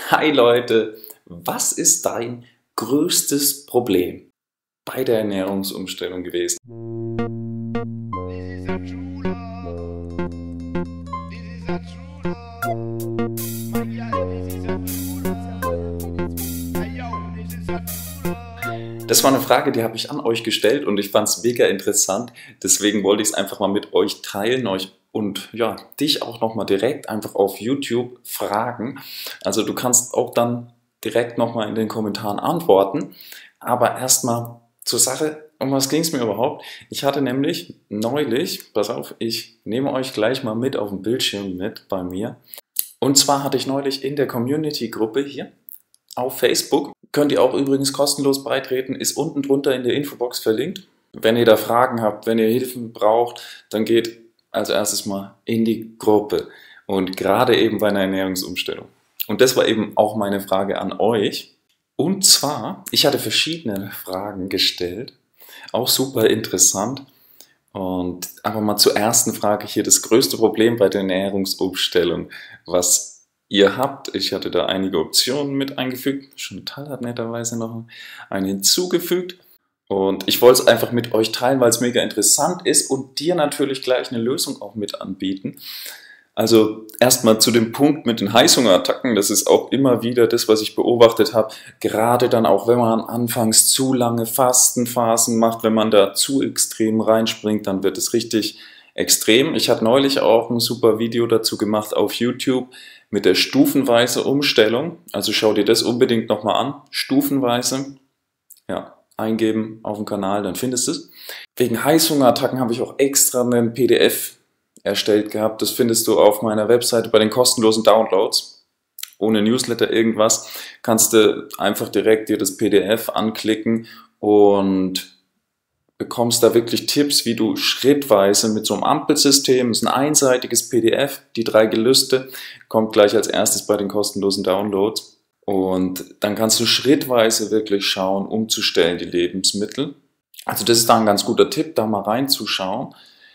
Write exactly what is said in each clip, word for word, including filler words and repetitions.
Hi Leute, was ist dein größtes Problem bei der Ernährungsumstellung gewesen? Das war eine Frage, die habe ich an euch gestellt und ich fand es mega interessant. Deswegen wollte ich es einfach mal mit euch teilen euch und ja, dich auch nochmal direkt einfach auf YouTube fragen. Also du kannst auch dann direkt nochmal in den Kommentaren antworten. Aber erstmal zur Sache, um was ging es mir überhaupt? Ich hatte nämlich neulich, pass auf, ich nehme euch gleich mal mit auf den Bildschirm mit bei mir. Und zwar hatte ich neulich in der Community-Gruppe hier auf Facebook, könnt ihr auch übrigens kostenlos beitreten, ist unten drunter in der Infobox verlinkt. Wenn ihr da Fragen habt, wenn ihr Hilfen braucht, dann geht als erstes mal in die Gruppe und gerade eben bei einer Ernährungsumstellung. Und das war eben auch meine Frage an euch. Und zwar, ich hatte verschiedene Fragen gestellt, auch super interessant. Und aber mal zur ersten Frage hier, das größte Problem bei der Ernährungsumstellung, was ihr habt. Ich hatte da einige Optionen mit eingefügt. Chantal hat netterweise noch eine hinzugefügt. Und ich wollte es einfach mit euch teilen, weil es mega interessant ist und dir natürlich gleich eine Lösung auch mit anbieten. Also erstmal zu dem Punkt mit den Heißhungerattacken, das ist auch immer wieder das, was ich beobachtet habe. Gerade dann auch, wenn man anfangs zu lange Fastenphasen macht, wenn man da zu extrem reinspringt, dann wird es richtig extrem. Ich habe neulich auch ein super Video dazu gemacht auf YouTube mit der stufenweise Umstellung. Also schau dir das unbedingt nochmal an. Stufenweise, ja, eingeben auf dem Kanal, dann findest du es. Wegen Heißhungerattacken habe ich auch extra einen P D F erstellt gehabt. Das findest du auf meiner Webseite bei den kostenlosen Downloads. Ohne Newsletter, irgendwas. Kannst du einfach direkt dir das P D F anklicken und bekommst da wirklich Tipps, wie du schrittweise mit so einem Ampelsystem, das ist ein einseitiges P D F, die drei Gelüste, kommt gleich als erstes bei den kostenlosen Downloads. Und dann kannst du schrittweise wirklich schauen, umzustellen, die Lebensmittel. Also das ist da ein ganz guter Tipp, da mal reinzuschauen.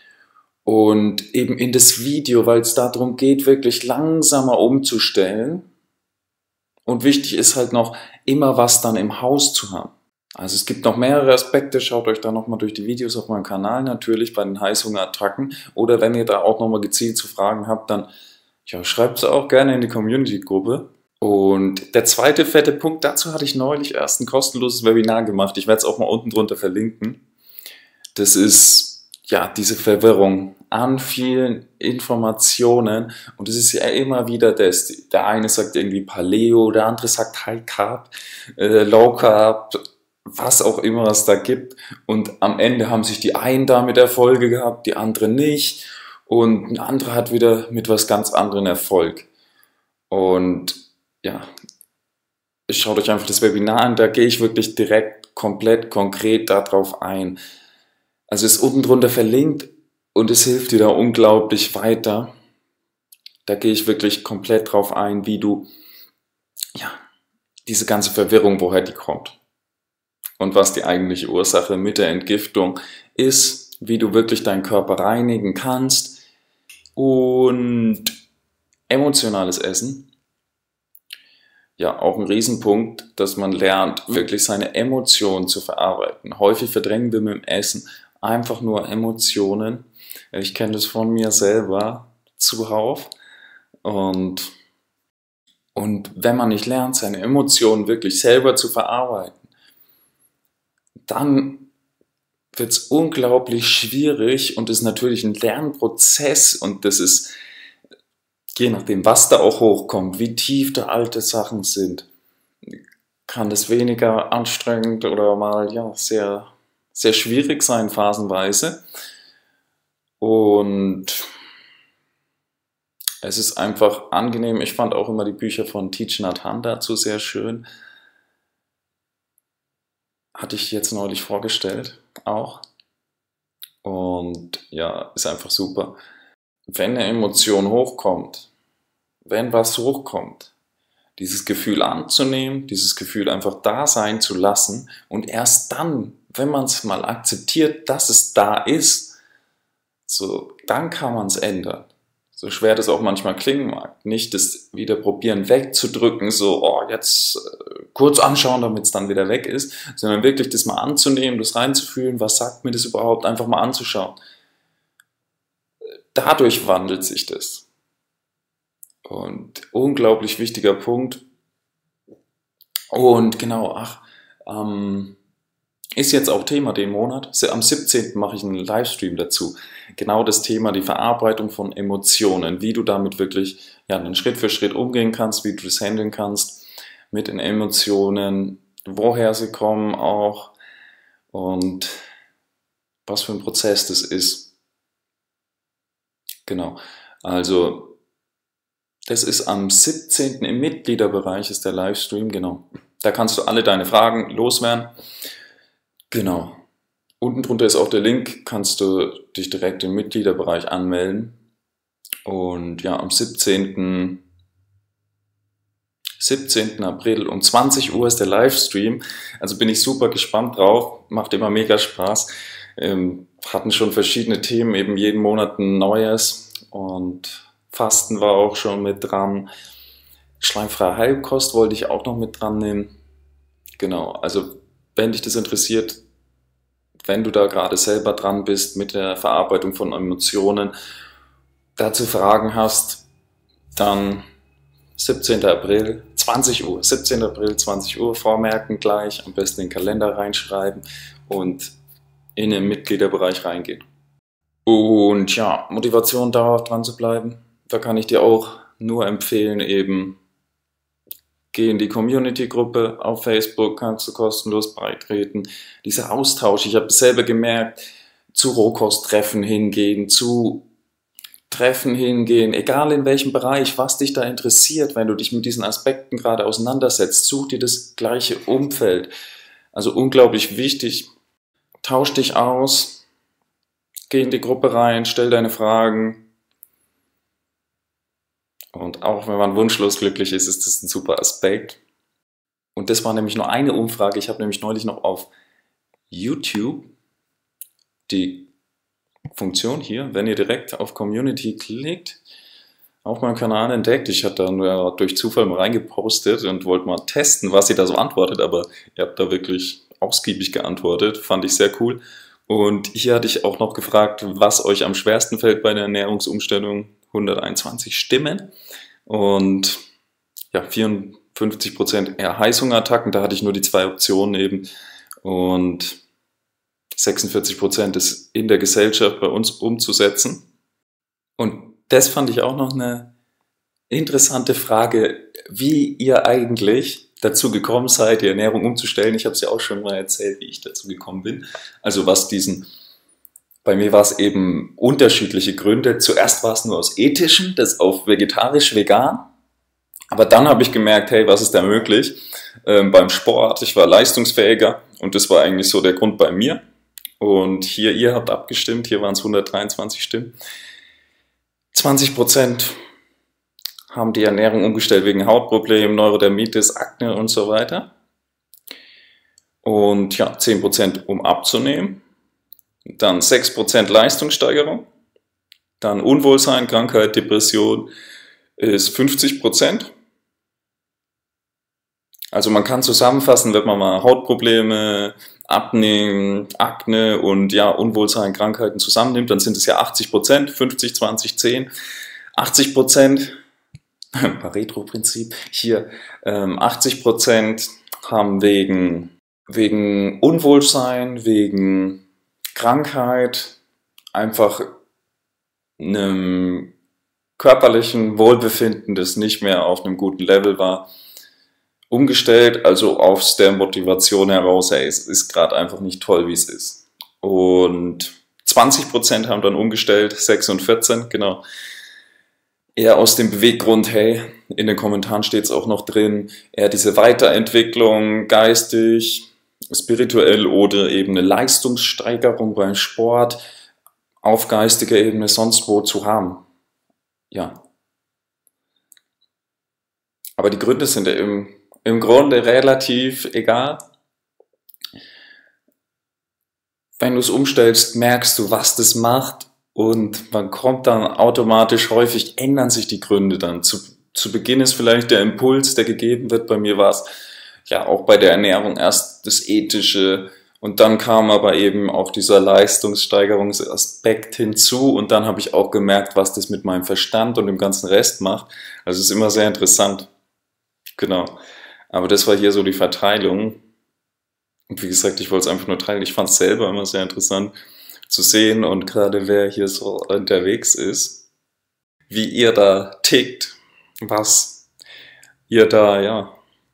Und eben in das Video, weil es darum geht, wirklich langsamer umzustellen. Und wichtig ist halt noch, immer was dann im Haus zu haben. Also es gibt noch mehrere Aspekte, schaut euch da nochmal durch die Videos auf meinem Kanal natürlich bei den Heißhungerattacken. Oder wenn ihr da auch nochmal gezielt zu Fragen habt, dann ja, schreibt es auch gerne in die Community-Gruppe. Und der zweite fette Punkt, dazu hatte ich neulich erst ein kostenloses Webinar gemacht. Ich werde es auch mal unten drunter verlinken. Das ist ja diese Verwirrung an vielen Informationen. Und es ist ja immer wieder das. Der eine sagt irgendwie Paleo, der andere sagt High Carb, äh, Low Carb, was auch immer es da gibt. Und am Ende haben sich die einen damit Erfolge gehabt, die anderen nicht. Und ein anderer hat wieder mit was ganz anderem Erfolg. Und ja, schaut euch einfach das Webinar an, da gehe ich wirklich direkt, komplett, konkret darauf ein. Also ist unten drunter verlinkt und es hilft dir da unglaublich weiter. Da gehe ich wirklich komplett drauf ein, wie du, ja, diese ganze Verwirrung, woher die kommt. Und was die eigentliche Ursache mit der Entgiftung ist, wie du wirklich deinen Körper reinigen kannst. Und emotionales Essen. Ja, auch ein Riesenpunkt, dass man lernt, wirklich seine Emotionen zu verarbeiten. Häufig verdrängen wir mit dem Essen einfach nur Emotionen. Ich kenne das von mir selber zuhauf. Und, und wenn man nicht lernt, seine Emotionen wirklich selber zu verarbeiten, dann wird es unglaublich schwierig und ist natürlich ein Lernprozess und das ist, je nachdem, was da auch hochkommt, wie tief da alte Sachen sind, kann das weniger anstrengend oder mal ja sehr, sehr schwierig sein, phasenweise. Und es ist einfach angenehm. Ich fand auch immer die Bücher von Thich Nhat Hanh dazu sehr schön. Hatte ich jetzt neulich vorgestellt auch. Und ja, ist einfach super. Wenn eine Emotion hochkommt, wenn was hochkommt, dieses Gefühl anzunehmen, dieses Gefühl einfach da sein zu lassen und erst dann, wenn man es mal akzeptiert, dass es da ist, so, dann kann man es ändern. So, so schwer das auch manchmal klingen mag, nicht das wieder probieren wegzudrücken, so, oh, jetzt äh, kurz anschauen, damit es dann wieder weg ist, sondern wirklich das mal anzunehmen, das reinzufühlen, was sagt mir das überhaupt, einfach mal anzuschauen. Dadurch wandelt sich das. Und unglaublich wichtiger Punkt. Und genau, ach, ähm, ist jetzt auch Thema den Monat. Am siebzehnten mache ich einen Livestream dazu. Genau das Thema, die Verarbeitung von Emotionen, wie du damit wirklich ja, einen Schritt für Schritt umgehen kannst, wie du das handeln kannst mit den Emotionen, woher sie kommen auch und was für ein Prozess das ist. Genau, also das ist am siebzehnten im Mitgliederbereich ist der Livestream, genau. Da kannst du alle deine Fragen loswerden. Genau. Unten drunter ist auch der Link, kannst du dich direkt im Mitgliederbereich anmelden. Und ja, am siebzehnten April um zwanzig Uhr ist der Livestream. Also bin ich super gespannt drauf, macht immer mega Spaß. Ähm, hatten schon verschiedene Themen, eben jeden Monat ein neues. Und Fasten war auch schon mit dran. Schleimfreie Heilkost wollte ich auch noch mit dran nehmen. Genau, also wenn dich das interessiert, wenn du da gerade selber dran bist mit der Verarbeitung von Emotionen, dazu Fragen hast, dann siebzehnten April, zwanzig Uhr, siebzehnten April, zwanzig Uhr, vormerken gleich, am besten in den Kalender reinschreiben und in den Mitgliederbereich reingehen. Und ja, Motivation dauerhaft dran zu bleiben, da kann ich dir auch nur empfehlen, eben geh in die Community-Gruppe auf Facebook, kannst du kostenlos beitreten. Dieser Austausch, ich habe es selber gemerkt, zu Rohkosttreffen hingehen, zu Treffen hingehen, egal in welchem Bereich, was dich da interessiert, wenn du dich mit diesen Aspekten gerade auseinandersetzt, such dir das gleiche Umfeld. Also unglaublich wichtig, tausch dich aus, geh in die Gruppe rein, stell deine Fragen. Und auch wenn man wunschlos glücklich ist, ist das ein super Aspekt. Und das war nämlich nur eine Umfrage. Ich habe nämlich neulich noch auf YouTube die Funktion hier, wenn ihr direkt auf Community klickt, auf meinem Kanal entdeckt. Ich hatte dann ja durch Zufall mal reingepostet und wollte mal testen, was ihr da so antwortet. Aber ihr habt da wirklich ausgiebig geantwortet. Fand ich sehr cool. Und hier hatte ich auch noch gefragt, was euch am schwersten fällt bei der Ernährungsumstellung. hunderteinundzwanzig Stimmen und ja, vierundfünfzig Prozent eher Heißhungerattacken, da hatte ich nur die zwei Optionen eben und sechsundvierzig Prozent ist in der Gesellschaft bei uns umzusetzen. Und das fand ich auch noch eine interessante Frage, wie ihr eigentlich dazu gekommen seid, die Ernährung umzustellen. Ich habe es ja auch schon mal erzählt, wie ich dazu gekommen bin. Also was diesen Bei mir war es eben unterschiedliche Gründe. Zuerst war es nur aus ethischen, das auf vegetarisch-vegan. Aber dann habe ich gemerkt, hey, was ist da möglich? Ähm, beim Sport, ich war leistungsfähiger und das war eigentlich so der Grund bei mir. Und hier, ihr habt abgestimmt, hier waren es hundertdreiundzwanzig Stimmen. zwanzig Prozent haben die Ernährung umgestellt wegen Hautproblemen, Neurodermitis, Akne und so weiter. Und ja, zehn Prozent um abzunehmen. Dann sechs Prozent Leistungssteigerung, dann Unwohlsein, Krankheit, Depression ist fünfzig Prozent. Also man kann zusammenfassen, wenn man mal Hautprobleme, Abnehmen, Akne und ja, Unwohlsein, Krankheiten zusammennimmt, dann sind es ja achtzig Prozent, fünfzig, zwanzig, zehn, achtzig Prozent, Pareto-Prinzip, hier ähm, achtzig Prozent haben wegen, wegen Unwohlsein, wegen Krankheit, einfach einem körperlichen Wohlbefinden, das nicht mehr auf einem guten Level war, umgestellt, also aus der Motivation heraus, hey, es ist gerade einfach nicht toll, wie es ist. Und zwanzig Prozent haben dann umgestellt, sechs und vierzehn, genau, eher aus dem Beweggrund, hey, in den Kommentaren steht es auch noch drin, eher diese Weiterentwicklung, geistig, spirituell oder eben eine Leistungssteigerung beim Sport auf geistiger Ebene sonst wo zu haben. Ja. Aber die Gründe sind ja im, im Grunde relativ egal. Wenn du es umstellst, merkst du, was das macht Und man kommt dann automatisch, häufig ändern sich die Gründe dann. Zu, zu Beginn ist vielleicht der Impuls, der gegeben wird. Bei mir war es ja auch bei der Ernährung erst das Ethische und dann kam aber eben auch dieser Leistungssteigerungsaspekt hinzu und dann habe ich auch gemerkt, was das mit meinem Verstand und dem ganzen Rest macht. Also es ist immer sehr interessant. Genau. Aber das war hier so die Verteilung. Und wie gesagt, ich wollte es einfach nur teilen. Ich fand es selber immer sehr interessant zu sehen und gerade wer hier so unterwegs ist, wie ihr da tickt, was ihr da ja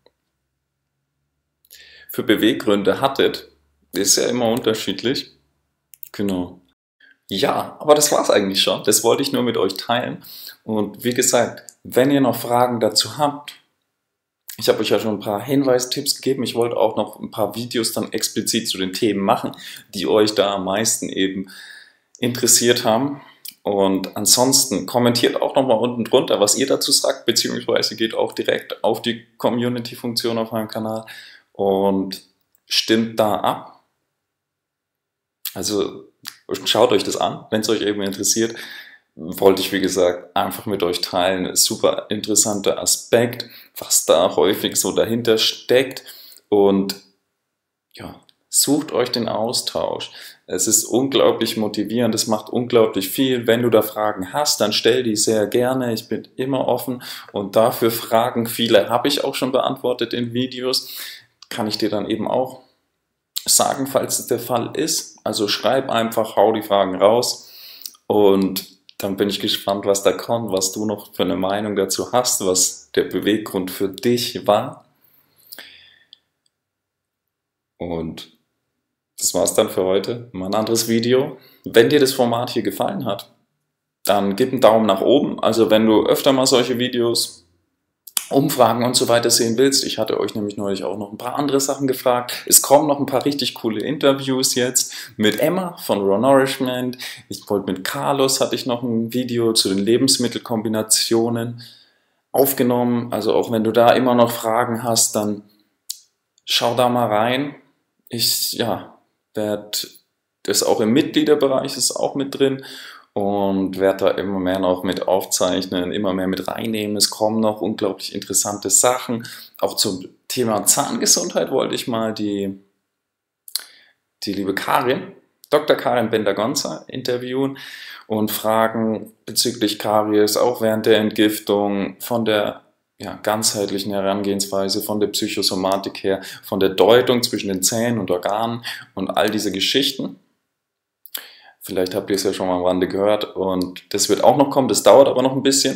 für Beweggründe hattet, ist ja immer unterschiedlich. Genau. Ja, aber das war's eigentlich schon. Das wollte ich nur mit euch teilen. Und wie gesagt, wenn ihr noch Fragen dazu habt, ich habe euch ja schon ein paar Hinweistipps gegeben. Ich wollte auch noch ein paar Videos dann explizit zu den Themen machen, die euch da am meisten eben interessiert haben. Und ansonsten kommentiert auch nochmal unten drunter, was ihr dazu sagt, beziehungsweise geht auch direkt auf die Community-Funktion auf meinem Kanal und stimmt da ab. Also schaut euch das an, wenn es euch eben interessiert. Wollte ich, wie gesagt, einfach mit euch teilen. Super interessanter Aspekt, was da häufig so dahinter steckt. Und ja, sucht euch den Austausch. Es ist unglaublich motivierend, es macht unglaublich viel. Wenn du da Fragen hast, dann stell die sehr gerne. Ich bin immer offen und dafür Fragen, viele habe ich auch schon beantwortet in Videos, kann ich dir dann eben auch sagen, falls es der Fall ist. Also schreib einfach, hau die Fragen raus und dann bin ich gespannt, was da kommt, was du noch für eine Meinung dazu hast, was der Beweggrund für dich war. Und das war's dann für heute. Mal ein anderes Video. Wenn dir das Format hier gefallen hat, dann gib einen Daumen nach oben. Also wenn du öfter mal solche Videos, Umfragen und so weiter sehen willst. Ich hatte euch nämlich neulich auch noch ein paar andere Sachen gefragt. Es kommen noch ein paar richtig coole Interviews jetzt mit Emma von Raw Nourishment. Ich wollte mit Carlos, hatte ich noch ein Video zu den Lebensmittelkombinationen aufgenommen. Also auch wenn du da immer noch Fragen hast, dann schau da mal rein. Ich, ja, werde das auch im Mitgliederbereich ist auch mit drin und werde da immer mehr noch mit aufzeichnen, immer mehr mit reinnehmen. Es kommen noch unglaublich interessante Sachen. Auch zum Thema Zahngesundheit wollte ich mal die, die liebe Karin, Doktor Karin Bender-Gonza, interviewen und fragen bezüglich Karies, auch während der Entgiftung, von der ja, ganzheitlichen Herangehensweise, von der Psychosomatik her, von der Deutung zwischen den Zähnen und Organen und all diese Geschichten. Vielleicht habt ihr es ja schon mal am Rande gehört und das wird auch noch kommen, das dauert aber noch ein bisschen.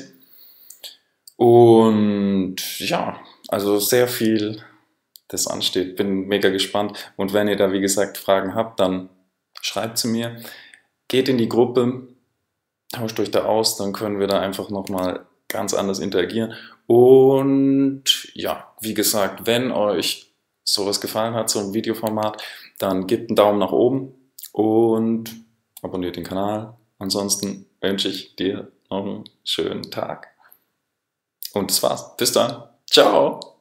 Und ja, also sehr viel, das ansteht, bin mega gespannt. Und wenn ihr da wie gesagt Fragen habt, dann schreibt sie mir, geht in die Gruppe, tauscht euch da aus, dann können wir da einfach nochmal ganz anders interagieren. Und ja, wie gesagt, wenn euch sowas gefallen hat, so ein Videoformat, dann gebt einen Daumen nach oben und abonniert den Kanal. Ansonsten wünsche ich dir noch einen schönen Tag. Und das war's. Bis dann. Ciao.